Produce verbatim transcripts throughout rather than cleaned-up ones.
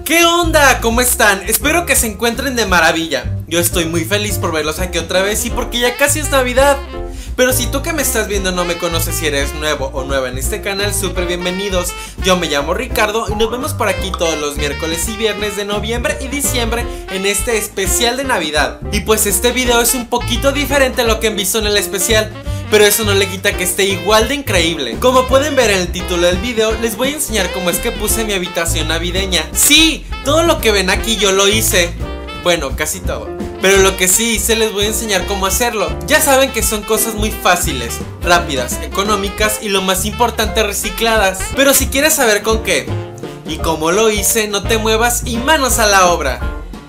¿Qué onda? ¿Cómo están? Espero que se encuentren de maravilla. Yo estoy muy feliz por verlos aquí otra vez y porque ya casi es Navidad. Pero si tú que me estás viendo no me conoces y eres nuevo o nueva en este canal, súper bienvenidos. Yo me llamo Ricardo y nos vemos por aquí todos los miércoles y viernes de noviembre y diciembre en este especial de Navidad. Y pues este video es un poquito diferente a lo que han visto en el especial, pero eso no le quita que esté igual de increíble. Como pueden ver en el título del video, les voy a enseñar cómo es que puse mi habitación navideña. Sí, todo lo que ven aquí yo lo hice. Bueno, casi todo. Pero lo que sí hice les voy a enseñar cómo hacerlo. Ya saben que son cosas muy fáciles, rápidas, económicas y lo más importante, recicladas. Pero si quieres saber con qué y cómo lo hice, no te muevas y manos a la obra.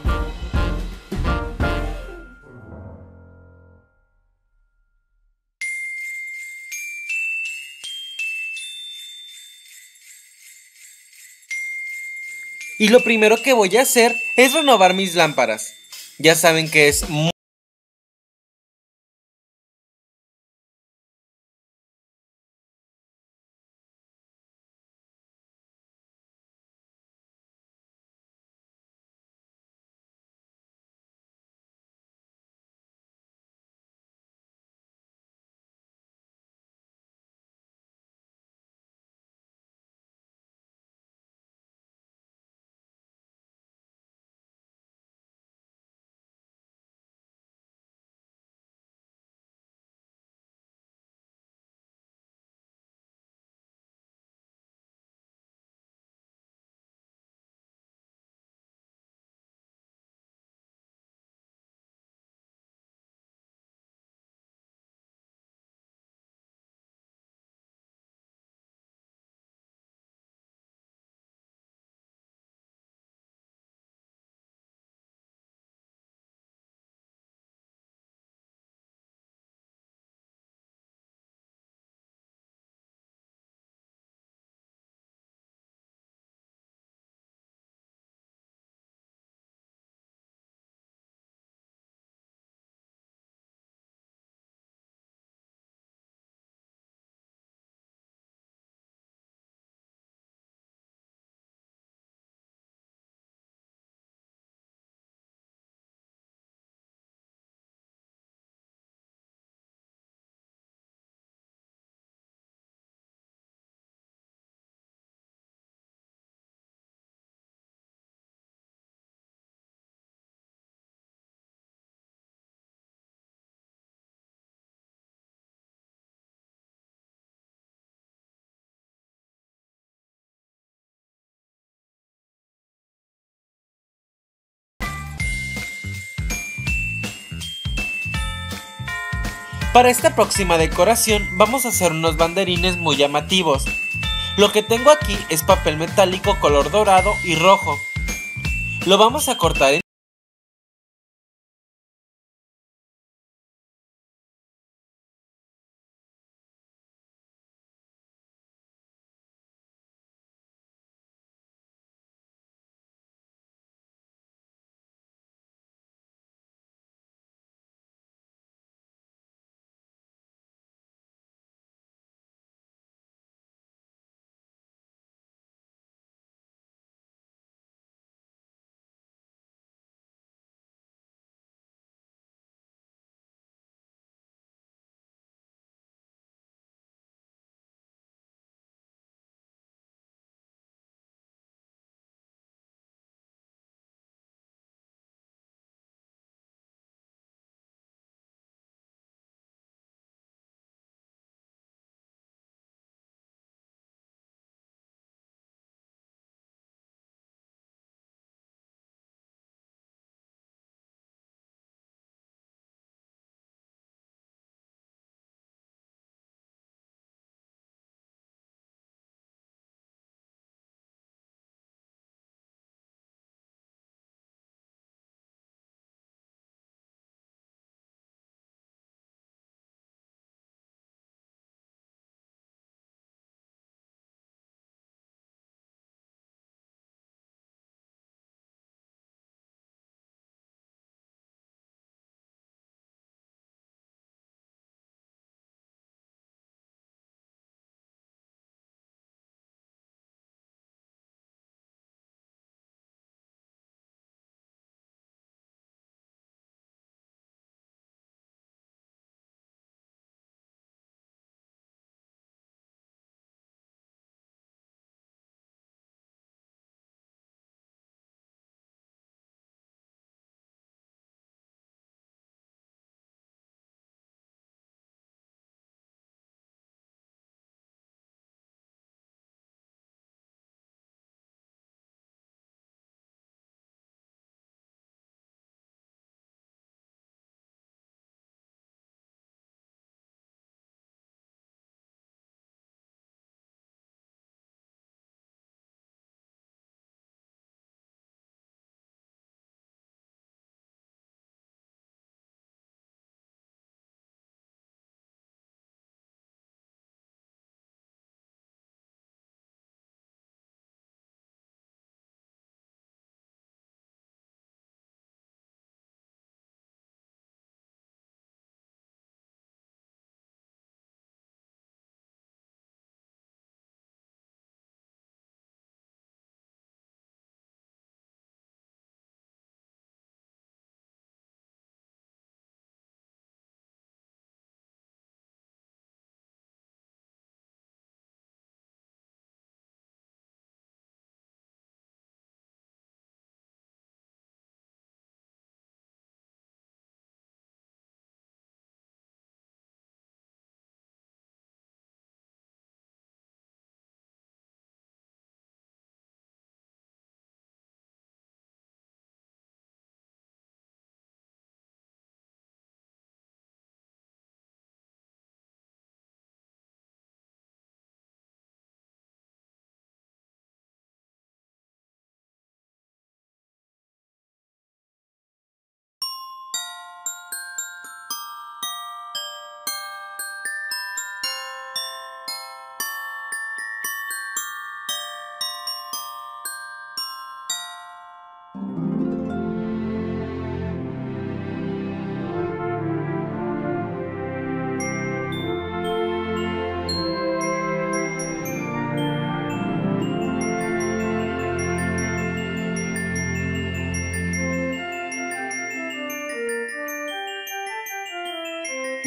Y lo primero que voy a hacer es renovar mis lámparas. Ya saben que es muy Para esta próxima decoración vamos a hacer unos banderines muy llamativos. Lo que tengo aquí es papel metálico color dorado y rojo. Lo vamos a cortar en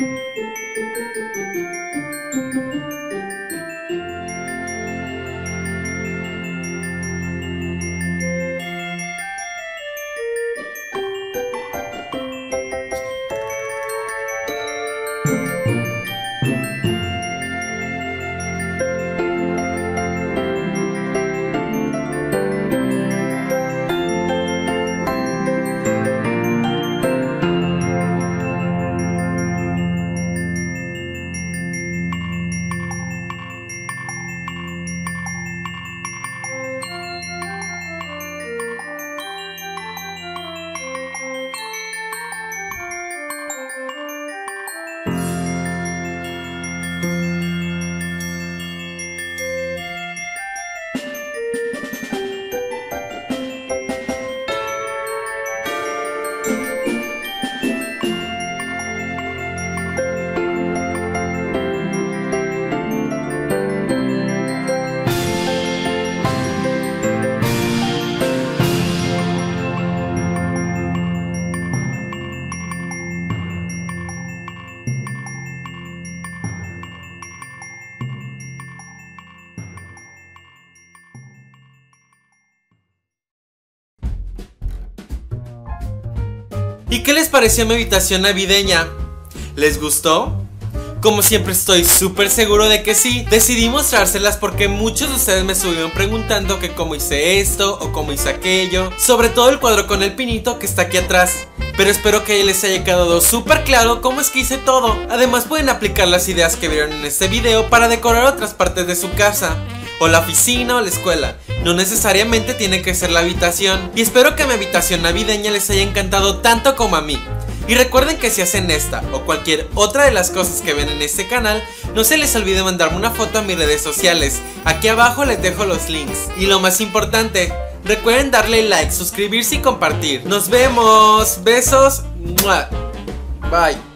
¿Y qué les pareció mi habitación navideña? ¿Les gustó? Como siempre estoy súper seguro de que sí. Decidí mostrárselas porque muchos de ustedes me estuvieron preguntando que cómo hice esto o cómo hice aquello. Sobre todo el cuadro con el pinito que está aquí atrás. Pero espero que les haya quedado súper claro cómo es que hice todo. Además pueden aplicar las ideas que vieron en este video para decorar otras partes de su casa, o la oficina o la escuela. No necesariamente tiene que ser la habitación. Y espero que mi habitación navideña les haya encantado tanto como a mí. Y recuerden que si hacen esta o cualquier otra de las cosas que ven en este canal, no se les olvide mandarme una foto a mis redes sociales. Aquí abajo les dejo los links. Y lo más importante, recuerden darle like, suscribirse y compartir. Nos vemos. Besos. Bye.